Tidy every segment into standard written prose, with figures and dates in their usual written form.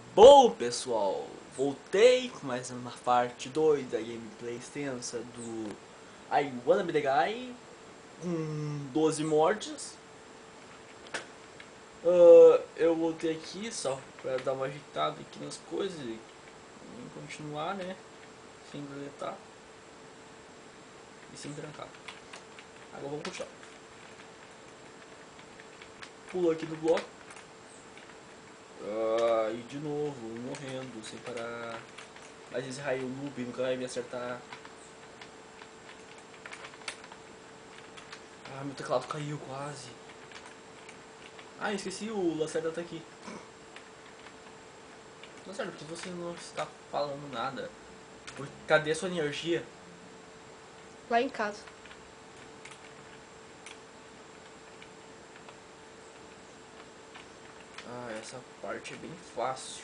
Bom, pessoal, voltei com mais uma parte 2 da gameplay extensa do I Wanna Be The Guy com 12 mortes. Eu voltei aqui só pra dar uma agitada aqui nas coisas e continuar, né, sem deletar e sem trancar. Agora vamos continuar. Pulo aqui no bloco. E de novo, morrendo sem parar. Mas esse raio noob nunca vai me acertar. Meu teclado caiu quase. Esqueci, o Lacerda tá aqui. Lacerda, por que você não está falando nada? Cadê sua energia? Lá em casa. Essa parte é bem fácil.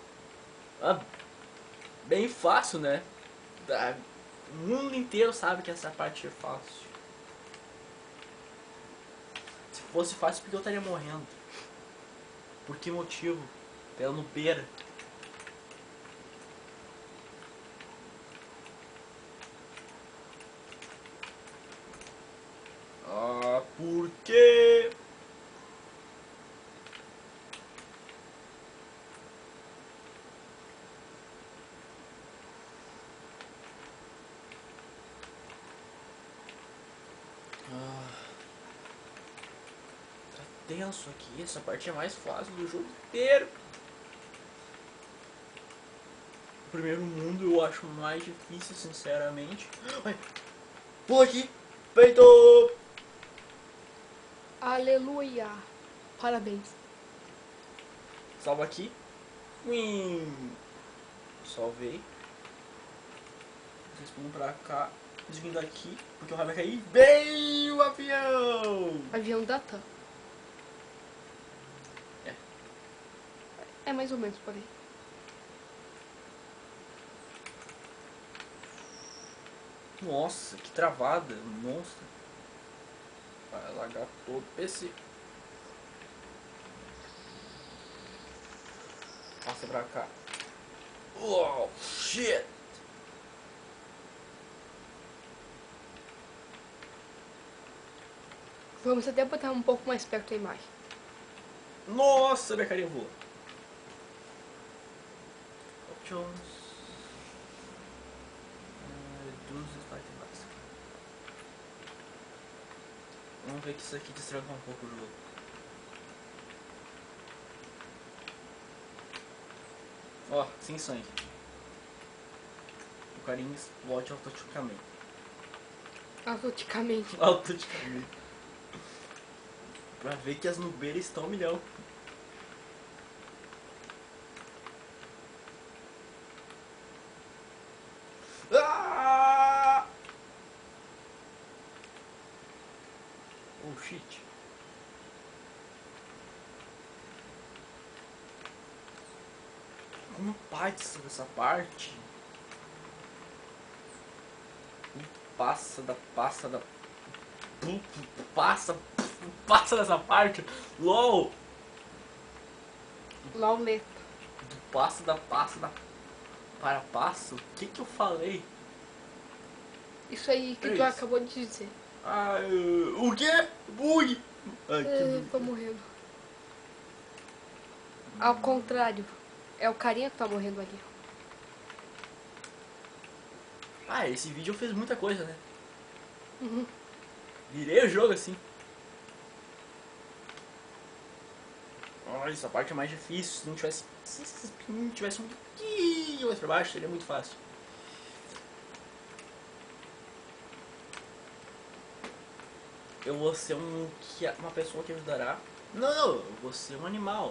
Bem fácil, né? O mundo inteiro sabe que essa parte é fácil. Se fosse fácil, por que eu estaria morrendo? Por que motivo? Pela nubeira. Por quê? Tá tenso aqui. Essa parte é mais fácil do jogo inteiro. O primeiro mundo eu acho mais difícil, sinceramente. Pula aqui! Feito! Aleluia. Parabéns. Salva aqui. Salvei. Vocês pulam pra cá. Desvindo daqui, porque o raio vai cair. Bem o avião! Avião da TAM. É. É mais ou menos por aí. Nossa, que travada, monstro. Vai largar todo o PC. Passa pra cá. Oh, shit! Vamos até botar um pouco mais perto a imagem. Nossa, minha carinha voa. Options. Reduz o spike básico. Vamos ver que isso aqui destranca um pouco o jogo. Sem sangue. O carinha explode automaticamente. Automaticamente. Automaticamente. Pra ver que as nubeiras estão um milhão. Oh shit. Como passa dessa parte? Passa dessa parte. LOL. Lauleta. Para passo? O que eu falei? Isso aí que tu Isso. acabou de dizer. O quê? Bug. Tô morrendo. Ao contrário. É o carinha que tá morrendo ali. Esse vídeo fez muita coisa, né? Uhum. Virei o jogo assim. Essa parte é mais difícil. Se não tivesse um pouquinho mais pra baixo, seria muito fácil. Eu vou ser uma pessoa que ajudará. Não, eu vou ser um animal.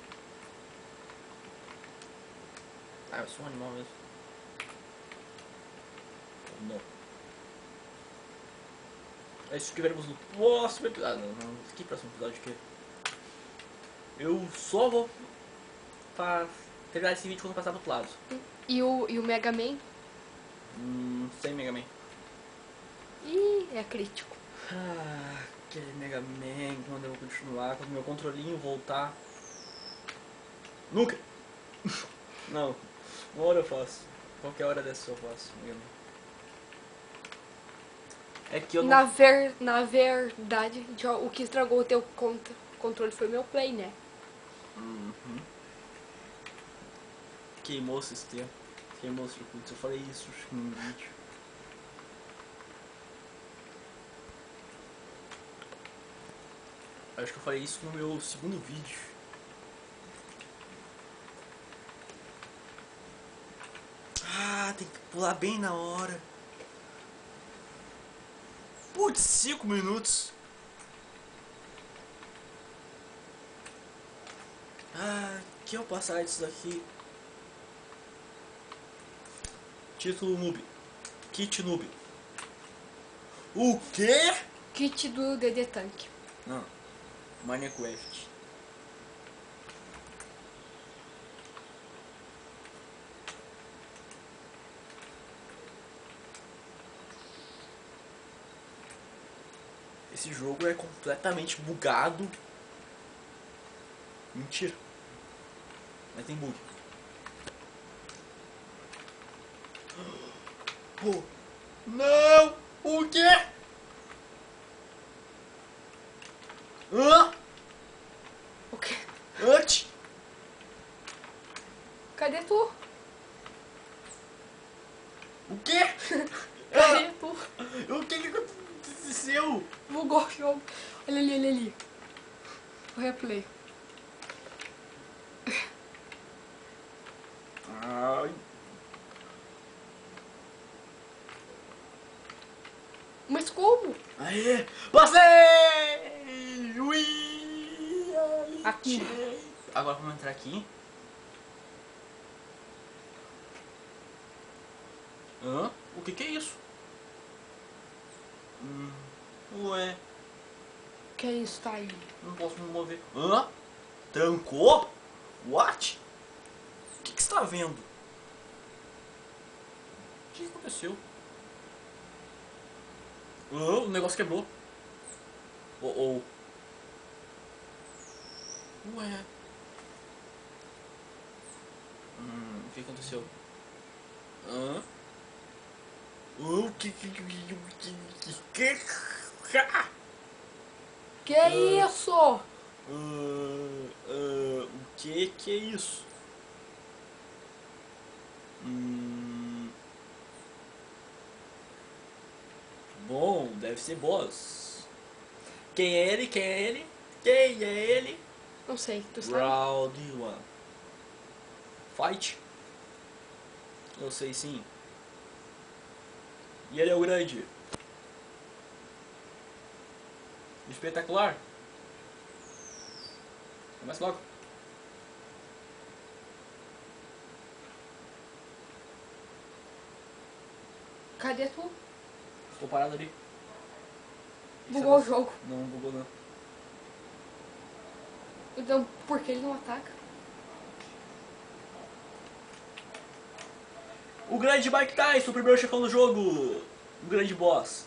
Eu sou um animal mesmo. Não. É isso que veremos no próximo episódio. Não, que próximo episódio que eu só vou terminar esse vídeo quando passar pro outro lado. E o Mega Man? Sem Mega Man. Ih, é crítico. Aquele Mega Man, quando eu vou continuar, quando meu controlinho voltar. Nunca! Não, uma hora eu faço. Qualquer hora dessa eu faço mesmo. É que eu não... Na verdade, o que estragou o teu controle foi meu play, né? Uhum. Queimou o sistema. Queimou o circuito. Eu falei isso no vídeo. Acho que eu falei isso no meu segundo vídeo. Ah, tem que pular bem na hora. Putz, 5 minutos. Ah, que eu passar disso daqui. Título noob. Kit noob. O quê? Kit do DD Tank. Não. Minecraft. Esse jogo é completamente bugado. Mentira. Mas tem bug. Oh. Não! O quê? Hã? O quê? Antes? Cadê tu? O quê? Cadê tu? O que aconteceu? Bugou o jogo. Olha ali, olha ali. O replay. Ai. Mas como? Aê! Passei! Ui! Aqui. Agora vamos entrar aqui. Hã? O que é isso? Ué, Que é isso, tá aí? não posso me mover. Hã? Trancou? What? O que você está vendo? O que aconteceu? O negócio quebrou. Oh. Ué. O que aconteceu? Hã? O que? Que é isso? O que é isso? Bom, deve ser boss. Quem é ele? Quem é ele? Quem é ele? Não sei, tu sabe? Round 1. Fight? Eu sei sim. E ele é o grande. Espetacular. Começa logo. Cadê tu? Estou parado ali. Bugou o jogo. Não, bugou não. Então, por que ele não ataca? O grande Mike Tyson, o primeiro chefão do jogo. O grande boss.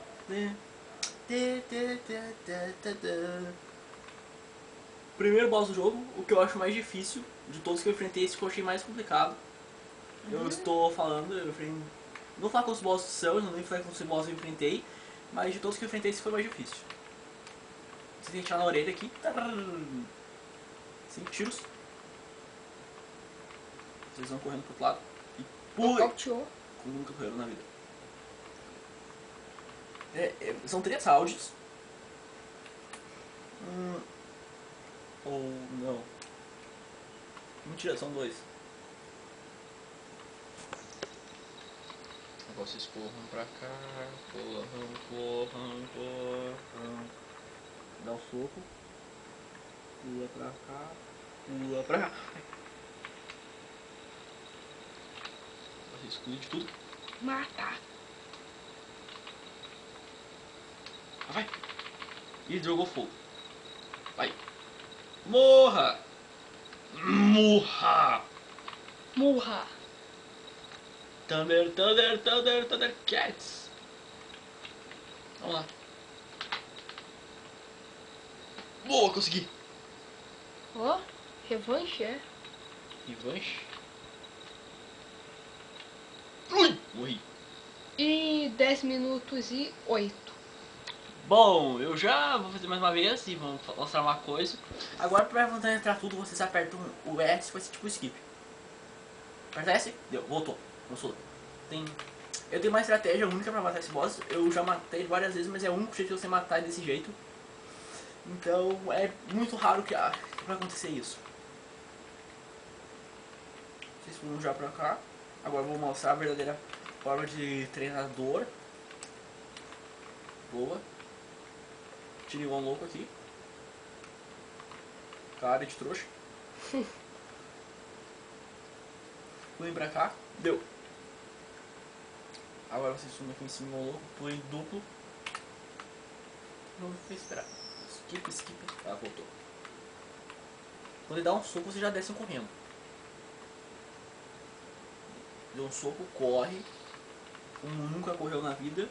Primeiro boss do jogo, o que eu acho mais difícil de todos que eu enfrentei, esse que eu achei mais complicado. Eu estou falando, eu enfrentei. Não vou falar com os bosses do céu, não nem falar com os bosses que eu enfrentei, mas de todos que eu enfrentei, esse foi mais difícil. Você tem que tirar na orelha aqui. 5 tiros. Vocês vão correndo pro outro lado. E pule! Nocauteou. Como nunca correram na vida. São 3 rounds. Ou não. Mentira, são 2. Agora vocês corram pra cá. Corram. Dá um soco. Pula pra cá. Pula pra cá. Exclui de tudo. Matar. Vai. E jogou fogo. Vai. Morra! Morra! Murra. Thunder Cats. Vamos lá. Boa, consegui. Ó, revanche, é? Revanche. Ui! Morri. E 10 minutos e 8. Bom, eu já vou fazer mais uma vez e vou mostrar uma coisa. Agora pra tentar entrar tudo, vocês apertam o S, vai ser tipo skip. Aperta S, deu, voltou. Começou. Eu tenho uma estratégia única pra matar esse boss. Eu já matei ele várias vezes, mas é o único jeito de você matar ele desse jeito. Então é muito raro que vai acontecer isso. Vocês foram já pra cá. Agora eu vou mostrar a verdadeira forma de treinador. Boa. Tirei um louco aqui. Cara de trouxa. Pulem pra cá. Deu. Agora vocês sumem aqui em cima um louco. Pulem duplo. Vamos esperar. Skip, skip. Ah, voltou. Quando ele dá um soco, vocês já descem correndo. Deu um soco, corre. Como nunca correu na vida.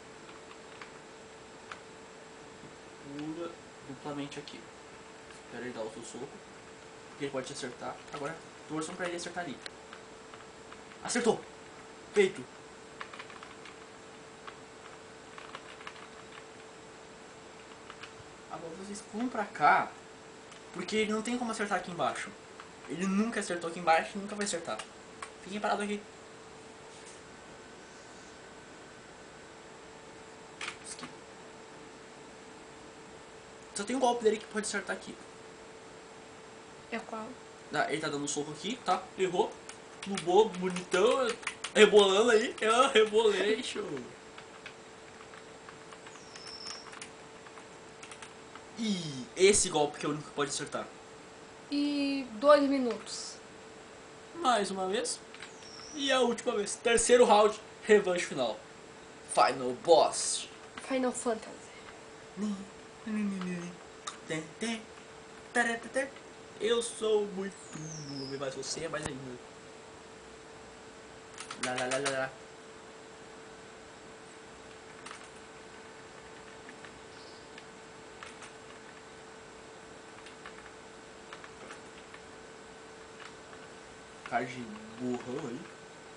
Pula duplamente aqui. Espera ele dar o seu soco. Porque ele pode te acertar. Agora torçam pra ele acertar ali. Acertou! Feito! Agora vocês pulam pra cá. Porque ele não tem como acertar aqui embaixo. Ele nunca acertou aqui embaixo e nunca vai acertar. Fiquem parados aqui. Skip. Só tem um golpe dele que pode acertar aqui. É qual? Ele tá dando um soco aqui, tá? Errou. Nubou, bonitão. Rebolando aí. Rebolation. E esse golpe que é o único que pode acertar. E 2 minutos. Mais uma vez. E a última vez. Terceiro round. Revanche final. Final Boss. Final Fantasy. Eu sou muito noob, mas você é mais ainda. Lá, lá, lá, lá, lá. Cara de burrão aí.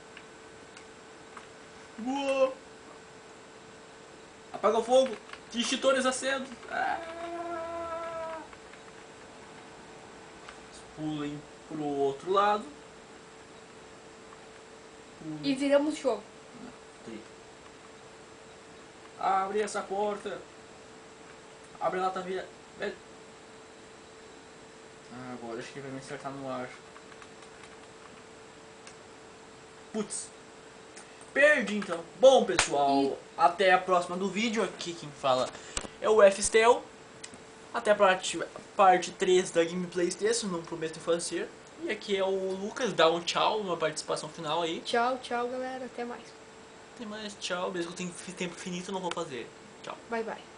Boa! Apaga o fogo! Extintores acendo! Pulem pro outro lado. Pulem. E viramos o jogo. Abre essa porta! Abre a lata vira. Agora acho que vai me acertar no ar. Putz. Perdi então. Bom pessoal, até a próxima do vídeo. Aqui quem fala é o F-Stel. Até a parte 3 da gameplay desse, não prometo fazer. E aqui é o Lucas, dá um tchau, uma participação final aí. Tchau, tchau galera, até mais. Tem mais tchau, mesmo que eu tenha tempo infinito eu não vou fazer. Tchau. Bye, bye.